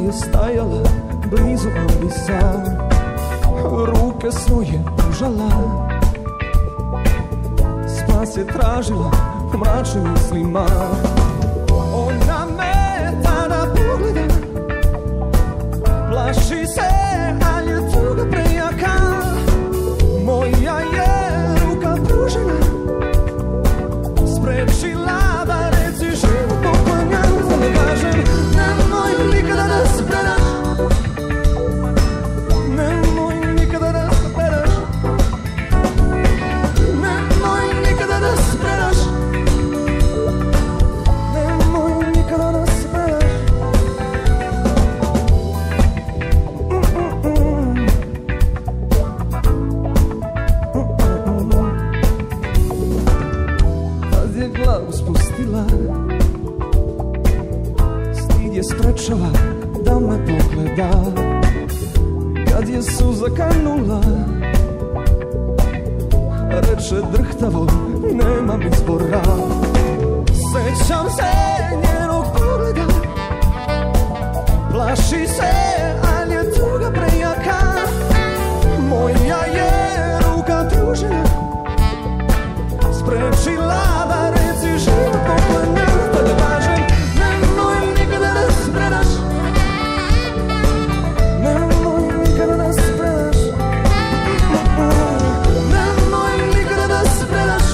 je stajala blizu, ali sam ruke svoje pružala. Spas je tražila u mračnim mislima. Ona me tada pogleda, plaši se, ali je tuga prejaka. Moja je ruka pružena, sprečila da reci život poklanjam. Da ne kažem, nemoj nikada da se predaš, nemoj nikada da se predaš, nemoj nikada da se predaš, nemoj nikada da se predaš. Tad je glavu spustila, stid je sprečava da me pogleda. Kad je suza kanula, reče drhtavo, nemam izbora. Sećam se njenog pogleda, plaši se, ali je tuga prejaka. Moja je ruka pružena, sprečila da reci život poklanjam. Da ne kažem, nemoj nikada da se predaš, nemoj nikada da se predaš, nemoj nikada da se predaš,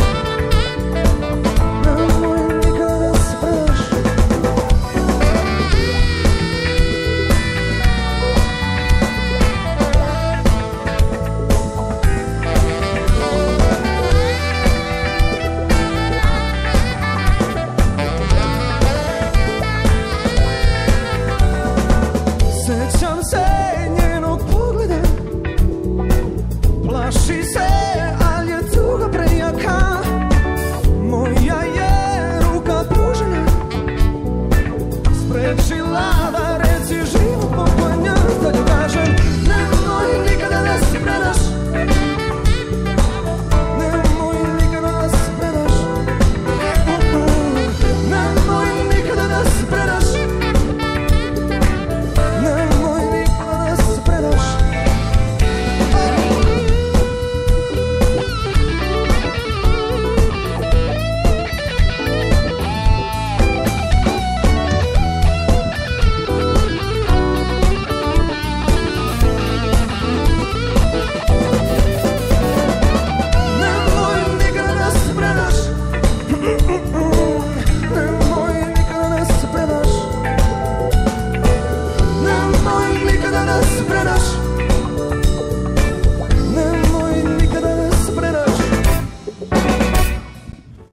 nemoj nikada da se predaš. Sećam se njenog pogleda, plaši se, ali je tuga prejaka. Moja je ruka pružena, sprečila da reci život poklanjam. Da ne kažem, nemoj nikada da se predaš, nemoj nikada da se predaš, nemoj nikada da se predaš, nemoj nikada da se predaš. Nemoj nikada da se predaš, nemoj nikada da se predaš, nemoj nikada da se predaš.